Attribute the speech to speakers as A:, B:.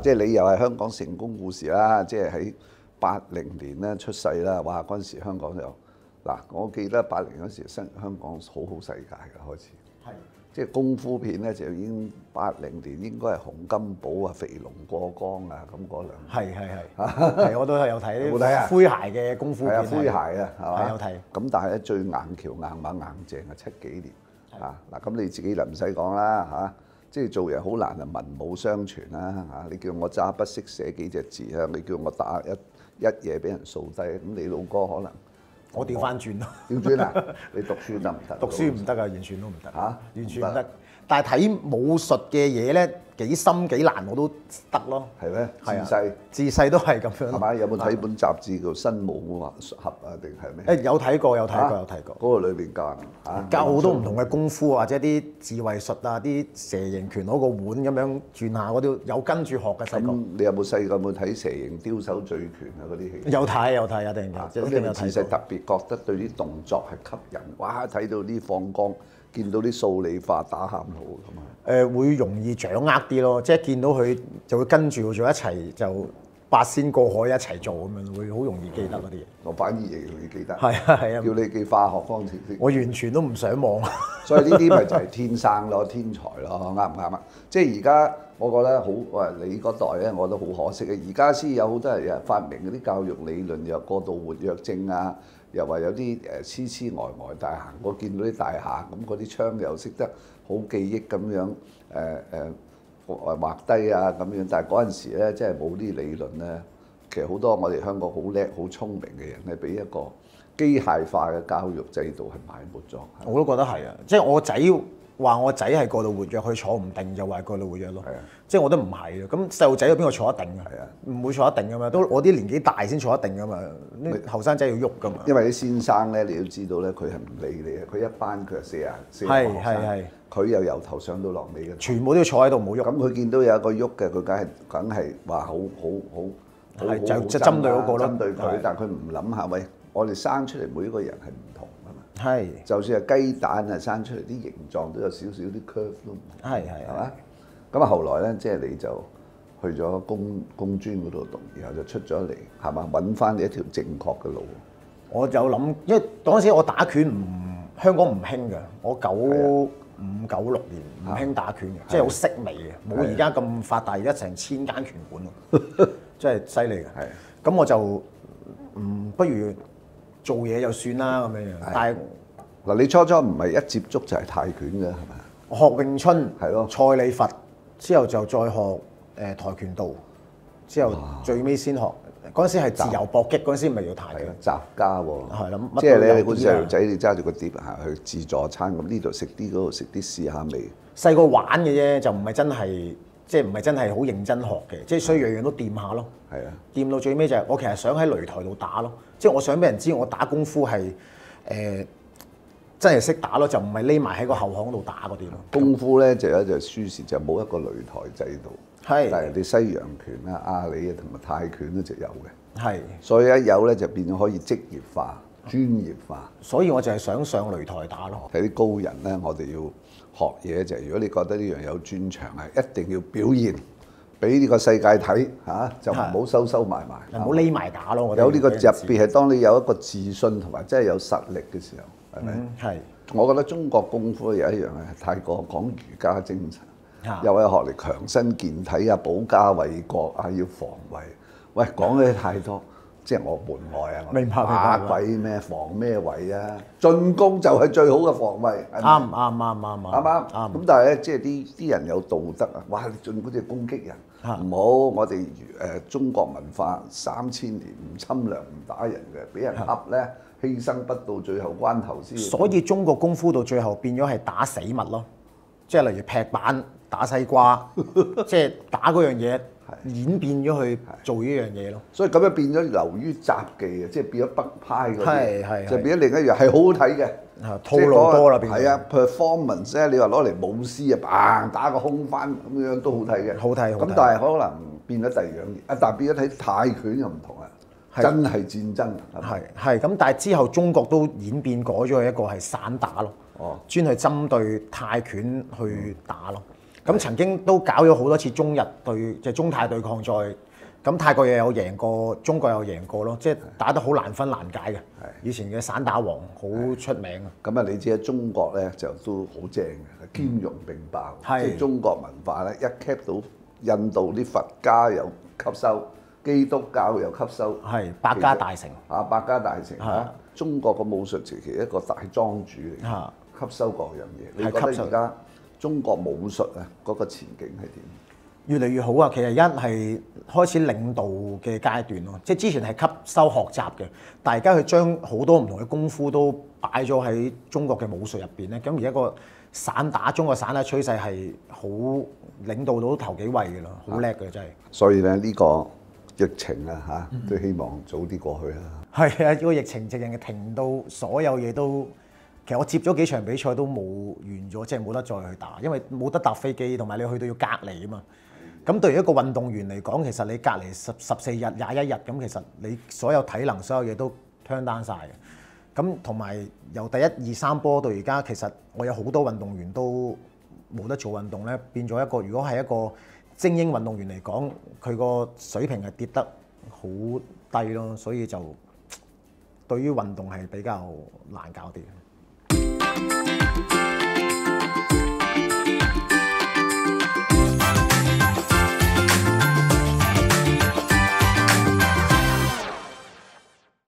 A: 即係你又係香港成功故事啦，即係喺80年咧出世啦，哇！嗰陣時香港就嗱，我記得80嗰時香港好好世界嘅開始，
B: 係
A: 即係功夫片咧就已經80年應該係洪金寶啊、肥龍過江啊咁嗰兩
B: 係，我都係有睇。
A: 有冇睇啊？
B: 詼諧嘅功夫片。
A: 係啊，詼諧啊，係嘛？
B: 有睇。
A: 咁但係咧最硬橋硬馬硬正係70幾年嚇嗱，咁你自己就唔使講啦嚇。即係做人好難啊，文武雙全啦嚇！你叫我揸筆識寫幾隻字啊，你叫我打一嘢俾人掃低，咁你老哥可能
B: 我調翻轉咯。
A: 調轉啊！你讀書得唔得？
B: 讀書唔得啊，完全都唔得。
A: 嚇，
B: 完全唔得。但係睇武術嘅嘢咧，幾深幾難我都得咯。
A: 係咩？
B: 自細都係咁樣。
A: 係咪？有冇睇本雜誌叫《新武俠》啊？定係咩？
B: 有睇過。
A: 嗰個裏邊
B: 教好多唔同嘅功夫，或者啲智慧術啊，啲蛇形拳攞個碗咁樣轉下，我都有跟住學嘅細個。
A: 你有冇細個有冇睇蛇形刁手醉拳啊？嗰啲戲
B: 有睇，一定有。
A: 咁你咪自細特別覺得對啲動作係吸引，哇！睇到啲放光，見到啲數理化打喊路咁啊！
B: 會容易掌握啲咯，即係見到佢就會跟住做一齊就八仙過海一齊做咁樣，會好容易記得嗰啲嘢。
A: 我反而容易記得。
B: 係啊，
A: 叫你記化學方程式。
B: 我完全都唔想望。
A: 所以呢啲咪就係天生咯，天才咯，啱唔啱啊？即係而家我覺得好，你嗰代咧，我覺得好可惜嘅。而家先有好多人發明嗰啲教育理論，又過度活躍症啊，又話有啲痴痴呆呆大行過見到啲大廈咁，嗰啲窗又識得好記憶咁樣畫低啊咁樣。但係嗰陣時咧，即係冇啲理論咧，其實好多我哋香港好叻、好聰明嘅人咧，俾一個機械化嘅教育制度係埋沒咗。
B: 我都覺得係啊，即係我仔話我仔係過度活躍，佢坐唔定就話過度活躍咯。係啊，即係我都唔係啊。咁細路仔有邊個坐得定啊？係啊，唔會坐得定噶嘛。都我啲年紀大先坐得定噶嘛。啲後生仔要喐噶嘛。
A: 因為啲先生咧，你要知道咧，佢係唔理你嘅。佢一班佢係四啊學生，
B: 係。佢
A: 又由頭上到落尾嘅，
B: 全部都要坐喺度冇喐。
A: 咁佢見到有一個喐嘅，佢梗係話好
B: 就針對嗰個咯。
A: 針對佢，但係佢唔諗下，喂，我哋生出嚟每一個人係唔同㗎嘛。
B: 係。就
A: 算係雞蛋啊，生出嚟啲形狀都有少少啲 curve 都唔同。係嘛？咁啊，後來咧，即係你就去咗工專嗰度讀，然後就出咗嚟，係嘛？揾翻你一條正確嘅路。
B: 我有諗，因為嗰陣時我打拳香港唔興嘅，我95、96年唔興打拳嘅，即係好式微嘅，冇而家咁發達，而家成1000間拳館喎，真係犀利嘅。咁我就不如做嘢就算啦咁樣樣。但係
A: 嗱，你初唔係一接觸就係泰拳嘅係咪？
B: 學詠春係咯，蔡李佛之後就再學跆拳道，之後最尾先學。嗰陣時係自由搏擊，嗰陣時咪要泰拳。雜家喎，係啦，即係你好似細路仔，你揸住個碟行去自助餐咁，呢度食啲，嗰度食啲，試下味。 細個玩嘅啫，就唔係真係，即係唔係真係好認真學嘅，即係所以樣樣都掂下咯。係啊，掂到最尾就係我其實想喺擂台度打咯，即係我想俾人知我打功夫係真係識打咯，就唔係匿埋喺個後巷度打嗰啲咯。功夫咧就有一隻輸蝕，就冇一個擂台制度。係，但係人哋西洋拳啊、阿里啊同埋泰拳咧就有嘅。係，所以一有咧就變咗可以職業化、專業化。所以我就係想上擂台打咯。睇啲高人咧，我哋要學嘢就係，如果你覺得呢樣有專長，係一定要表現，俾呢個世界睇嚇，就唔好收埋，唔好匿埋打咯。有呢個特別係當你有一個自信同埋真係有實力嘅時候，係咪？係。我覺得中國功夫有一樣係太過講儒家精神。又係學嚟強身健體啊、保家衛國啊、要防衛。喂，講嘅太多，即係我門外啊！明白。打鬼咩防咩衛啊？進攻就係最好嘅防衛。啱。咁但係咧，即係啲人有道德啊！哇，你進嗰隻攻擊人，唔好。我哋中國文化3000年唔侵略唔打人嘅，俾人恰咧，犧牲不到最後關頭先。所以中國功夫到最後變咗係打死物咯，即係例如劈板。打西瓜，即係打嗰樣嘢，演變咗去做呢樣嘢咯。所以咁樣變咗流於雜技嘅，即係變咗北派嗰啲，就變咗另一樣係好好睇嘅套路多啦。係啊 ，performance 咧，你話攞嚟舞獅啊，砰打個空翻咁樣都好睇嘅。好睇。咁但係可能變咗第二樣嘢，但係變咗睇泰拳又唔同啦，真係戰爭。係咁，但係之後中國都演變改咗一個係散打咯，專係針對泰拳去打咯。
C: 咁曾經都搞咗好多次中日對即係中泰對抗賽，咁泰國又有贏過，中國有贏過咯，即係打得好難分難解嘅。以前嘅散打王好出名啊。
A: 咁啊，你知喺中國咧就都好正嘅，兼容並包。即係中國文化咧，一 cap 到印度啲佛家又吸收，基督教又吸收，
C: 係百家大成
A: 啊！百家大成啊！中國個武術其實一個大莊主嚟嘅，吸收各樣嘢。你覺得而家中國武術啊嗰個前景係點？
C: 越嚟越好啊！其實而家係開始領導嘅階段咯，即係之前係吸收學習嘅，但係而家佢將好多唔同嘅功夫都擺咗喺中國嘅武術入邊咧。咁而家個中國散打趨勢係好領導到頭幾位嘅咯，好叻嘅真係。
A: 所以咧呢個疫情啊嚇，都希望早啲過去啦。
C: 係啊，個疫情直情係停到所有嘢都，其實我接咗幾場比賽都冇完咗，即係冇得再去打，因為冇得搭飛機，同埋你去到要隔離啊嘛。咁對於一個運動員嚟講，其實你隔離14日、21日，咁其實你所有體能、所有嘢都 turn down 曬嘅。咁同埋由第1、2、3波到而家，其實我有好多運動員都冇得做運動咧，變咗一個如果係一個精英運動員嚟講，佢個水平係跌得好低咯，所以就對於運動係比較難搞啲。